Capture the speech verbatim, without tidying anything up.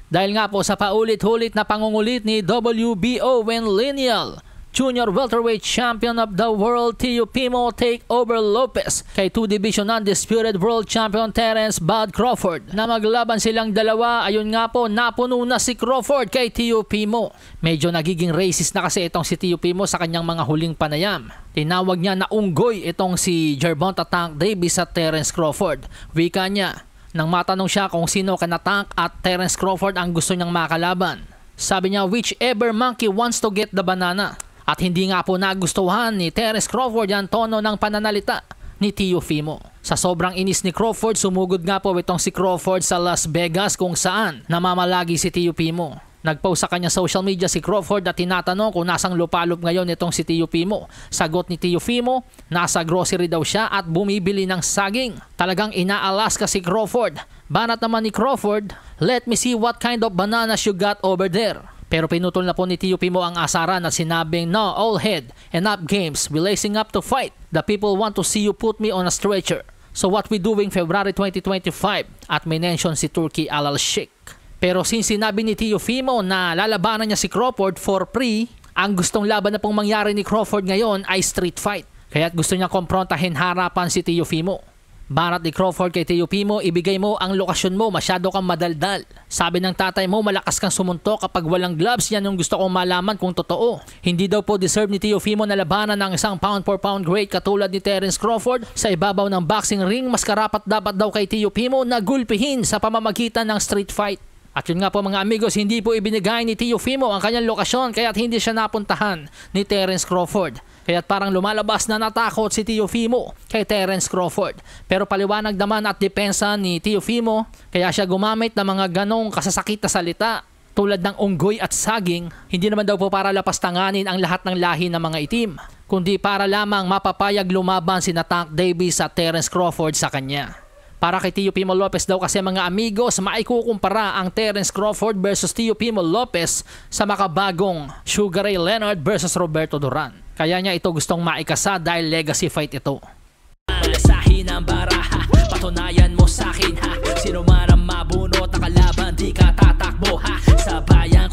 Dahil nga po sa paulit-ulit na pangungulit ni W B O when lineal Junior Welterweight Champion of the World Teofimo take over Lopez kay two Division Undisputed World Champion Terence Bud Crawford na maglaban silang dalawa. Ayun nga po, napuno na si Crawford kay Teofimo. Medyo nagiging racist na kasi itong si Teofimo sa kanyang mga huling panayam. Tinawag niya na unggoy itong si Gervonta Tank Davis at Terence Crawford. Wika niya nang matanong siya kung sino kana Tank at Terence Crawford ang gusto niyang makalaban. Sabi niya, whichever monkey wants to get the banana. At hindi nga po nagustuhan ni Terence Crawford ang tono ng pananalita ni Teofimo. Sa sobrang inis ni Crawford, sumugod nga po itong si Crawford sa Las Vegas kung saan namamalagi si Teofimo. Nagpost sa kanyang social media si Crawford at tinatanong kung nasang lupalop ngayon itong si Teofimo. Sagot ni Teofimo, nasa grocery daw siya at bumibili ng saging. Talagang ina-Alaska si Crawford. Banat naman ni Crawford, let me see what kind of bananas you got over there. Pero pinutol na po ni Teofimo ang asaran at sinabing, no, all head, enough games, we lacing up to fight. The people want to see you put me on a stretcher. So what we doing February twenty twenty-five? At may mention si Turki Al-Sheikh. Pero since sinabi ni Teofimo na lalabanan niya si Crawford for free, ang gustong laban na pong mangyari ni Crawford ngayon ay street fight. Kaya't gusto niya komprontahin harapan si Teofimo. Banat ni Crawford kay Teofimo, ibigay mo ang lokasyon mo, masyado kang madaldal. Sabi ng tatay mo, malakas kang sumuntok kapag walang gloves, yan yung gusto kong malaman kung totoo. Hindi daw po deserve ni Teofimo na labanan ng isang pound for pound great katulad ni Terence Crawford sa ibabaw ng boxing ring. Mas karapat dapat daw kay Teofimo na gulpihin sa pamamagitan ng street fight. At yun nga po mga amigos, hindi po ibinigay ni Teofimo ang kanyang lokasyon kaya't hindi siya napuntahan ni Terence Crawford. Kaya't parang lumalabas na natakot si Teofimo kay Terence Crawford. Pero paliwanag naman at depensa ni Teofimo, kaya siya gumamit ng mga ganong kasasakit na salita tulad ng unggoy at saging, hindi naman daw po para lapastanganin ang lahat ng lahi ng mga itim, kundi para lamang mapapayag lumaban si Tank Davis at Terence Crawford sa kanya. Para kay Teofimo Lopez daw kasi mga amigos, maikukumpara ang Terence Crawford versus Teofimo Lopez sa makabagong Sugar Ray Leonard versus Roberto Duran. Kaya niya ito gustong maikasa dahil legacy fight ito. Malasahin ang baraha, patunayan mo sa akin ha. Sino man ang mabunot na kalaban, di ka tatakbo ha. Sa bayan